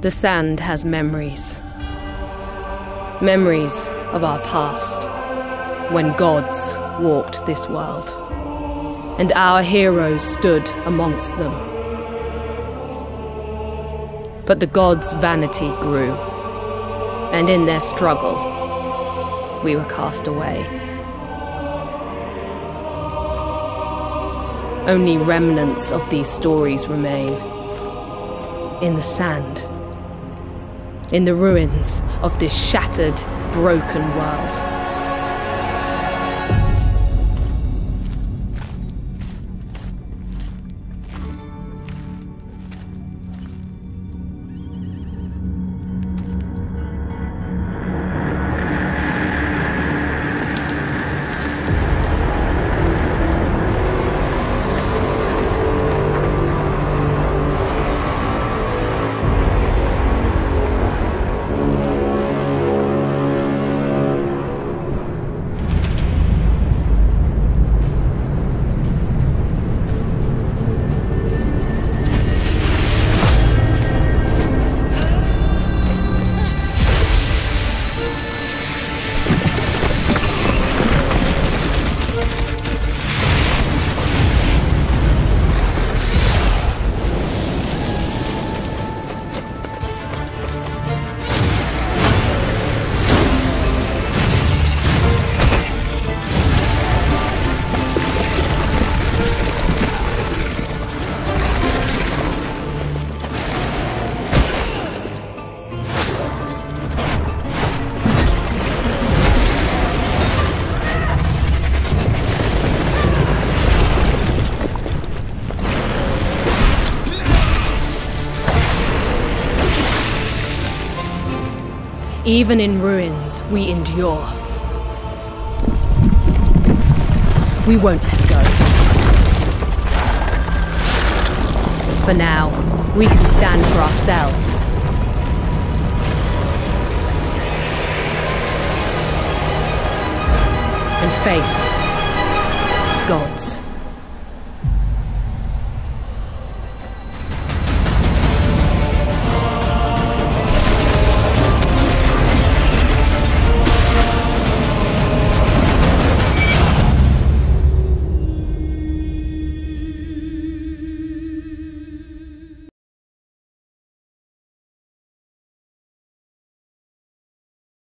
The sand has memories. Memories of our past, when gods walked this world, and our heroes stood amongst them. But the gods' vanity grew, and in their struggle, we were cast away. Only remnants of these stories remain in the sand, in the ruins of this shattered, broken world. Even in ruins, we endure. We won't let go. For now, we can stand for ourselves. And face gods.